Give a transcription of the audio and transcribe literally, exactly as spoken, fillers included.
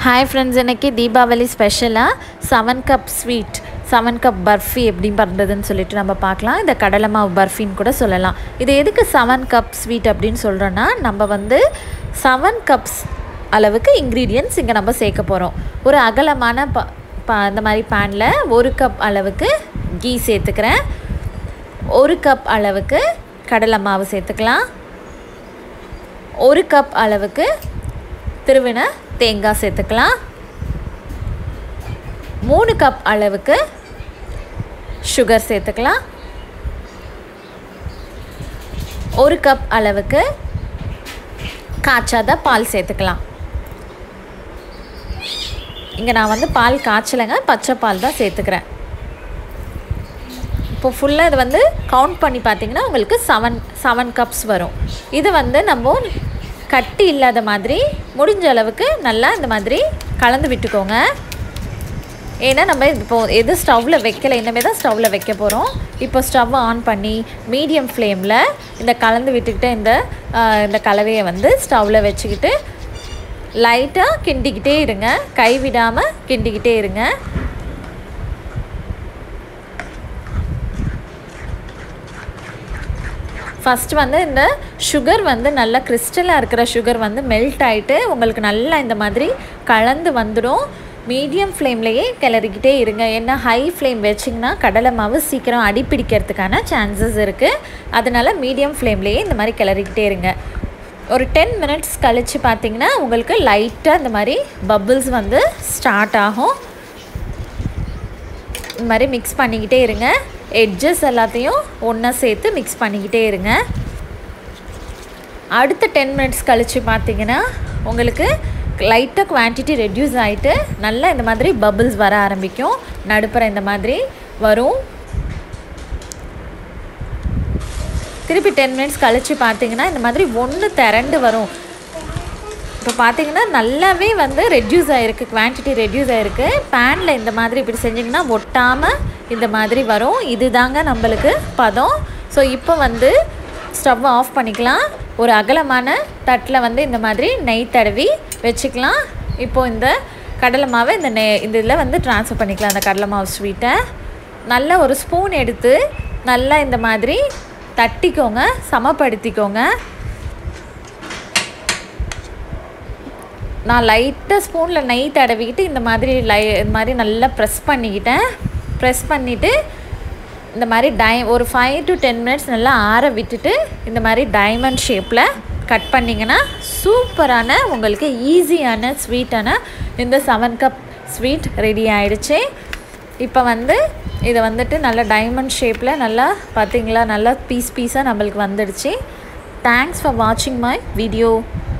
Hi friends, இன்றைக்கி தீபாவளி ஸ்பெஷலாக seven cup sweet seven cup barfi எப்படி பண்ணுறதுன்னு சொல்லிட்டு நம்ம பார்க்கலாம். இந்த கடலை மாவு பர்ஃபின்னு கூட சொல்லலாம். இது எதுக்கு செவன் கப் ஸ்வீட் அப்படின்னு சொல்கிறோன்னா, நம்ம வந்து செவன் கப்ஸ் அளவுக்கு இன்க்ரீடியன்ட்ஸ் இங்கே நம்ம சேர்க்க போகிறோம். ஒரு அகலமான ப ப இந்த மாதிரி பேனில் ஒரு கப் அளவுக்கு கீ சேர்த்துக்கிறேன். ஒரு கப் அளவுக்கு கடலை மாவு சேர்த்துக்கலாம். ஒரு கப் அளவுக்கு திருவின தேங்காய் சேர்த்துக்கலாம். மூணு கப் அளவுக்கு சுகர் சேர்த்துக்கலாம். ஒரு கப் அளவுக்கு காய்ச்சாத பால் சேர்த்துக்கலாம். இங்கே நான் வந்து பால் காய்ச்சலைங்க, பச்சை பால் தான் சேர்த்துக்கிறேன். இப்போ ஃபுல்லாக இது வந்து கவுண்ட் பண்ணி பார்த்தீங்கன்னா உங்களுக்கு செவன் செவன் கப்ஸ் வரும். இது வந்து நம்ம கட்டி இல்லாத மாதிரி முடிஞ்ச அளவுக்கு நல்லா இந்த மாதிரி கலந்து விட்டுக்கோங்க. ஏன்னா நம்ம இப்போது எது ஸ்டவ்வில் வைக்கலை, இனிமேல் தான் ஸ்டவ்வில் வைக்க போகிறோம். இப்போ ஸ்டவ் ஆன் பண்ணி மீடியம் ஃப்ளேமில் இந்த கலந்து விட்டுக்கிட்டு இந்த இந்த கலவையை வந்து ஸ்டவ்வில் வச்சுக்கிட்டு லைட்டாக கிண்டிக்கிட்டே இருங்க. கைவிடாமல் கிண்டிக்கிட்டே இருங்க. ஃபஸ்ட்டு வந்து இந்த சுகர் வந்து நல்லா கிறிஸ்டலாக இருக்கிற சுகர் வந்து மெல்ட் ஆகிட்டு உங்களுக்கு நல்லா இந்த மாதிரி கலந்து வந்துடும். மீடியம் ஃப்ளேம்லேயே கிளறிக்கிட்டே இருங்க. ஏன்னா ஹை ஃப்ளேம் வச்சிங்கன்னா கடலை மாவு சீக்கிரம் அடிப்பிடிக்கிறதுக்கான சான்சஸ் இருக்குது. அதனால் மீடியம் ஃப்ளேம்லேயே இந்த மாதிரி கிளறிக்கிட்டே இருங்க. ஒரு டென் மினிட்ஸ் கழித்து பார்த்திங்கன்னா உங்களுக்கு லைட்டாக இந்த மாதிரி பபிள்ஸ் வந்து ஸ்டார்ட் ஆகும். இந்த மாதிரி மிக்ஸ் பண்ணிக்கிட்டே இருங்க. எட்ஜஸ் எல்லாத்தையும் ஒன்றா சேர்த்து மிக்ஸ் பண்ணிக்கிட்டே இருங்க. அடுத்த டென் மினிட்ஸ் கழித்து பார்த்திங்கன்னா உங்களுக்கு லைட்டாக குவான்டிட்டி ரெடியூஸ் ஆகிட்டு நல்லா இந்த மாதிரி பபிள்ஸ் வர ஆரம்பிக்கும். நடுப்புற இந்த மாதிரி வரும். திருப்பி டென் மினிட்ஸ் கழித்து பார்த்திங்கன்னா இந்த மாதிரி ஒன்று திரண்டு வரும். இப்போ பார்த்திங்கன்னா நல்லாவே வந்து ரெடியூஸ் ஆகிருக்கு, குவான்டிட்டி ரெடியூஸ் ஆகிருக்கு. பேனில் இந்த மாதிரி இப்படி செஞ்சிங்கன்னா ஒட்டாமல் இந்த மாதிரி வரும். இது தாங்க நம்மளுக்கு பதம். ஸோ இப்போ வந்து ஸ்டவ் ஆஃப் பண்ணிக்கலாம். ஒரு அகலமான தட்டில் வந்து இந்த மாதிரி நெய் தடவி வச்சுக்கலாம். இப்போது இந்த கடலை மாவை இந்த நெய் இந்த இதில் வந்து ட்ரான்ஸ்ஃபர் பண்ணிக்கலாம். அந்த கடலை மாவு ஸ்வீட்டை நல்லா ஒரு ஸ்பூன் எடுத்து நல்லா இந்த மாதிரி தட்டிக்கோங்க, சமப்படுத்திக்கோங்க. நான் லைட்டாக ஸ்பூனில் நெய் தடவிக்கிட்டு இந்த மாதிரி லை இந்த மாதிரி நல்லா ப்ரெஸ் பண்ணிக்கிட்டேன். ப்ரெஸ் பண்ணிவிட்டு இந்த மாதிரி டை ஒரு ஃபைவ் டு டென் மினிட்ஸ் நல்லா ஆற விட்டுட்டு இந்த மாதிரி டைமண்ட் ஷேப்பில் கட் பண்ணிங்கன்னா சூப்பரான உங்களுக்கு ஈஸியான ஸ்வீட்டான இந்த செவன் கப் ஸ்வீட் ரெடி ஆகிடுச்சு. இப்போ வந்து இதை வந்துட்டு நல்லா டைமண்ட் ஷேப்பில் நல்லா பார்த்திங்களா, நல்லா பீஸ் பீஸாக நம்மளுக்கு வந்துடுச்சு. தேங்க்ஸ் ஃபார் வாட்சிங் மை வீடியோ.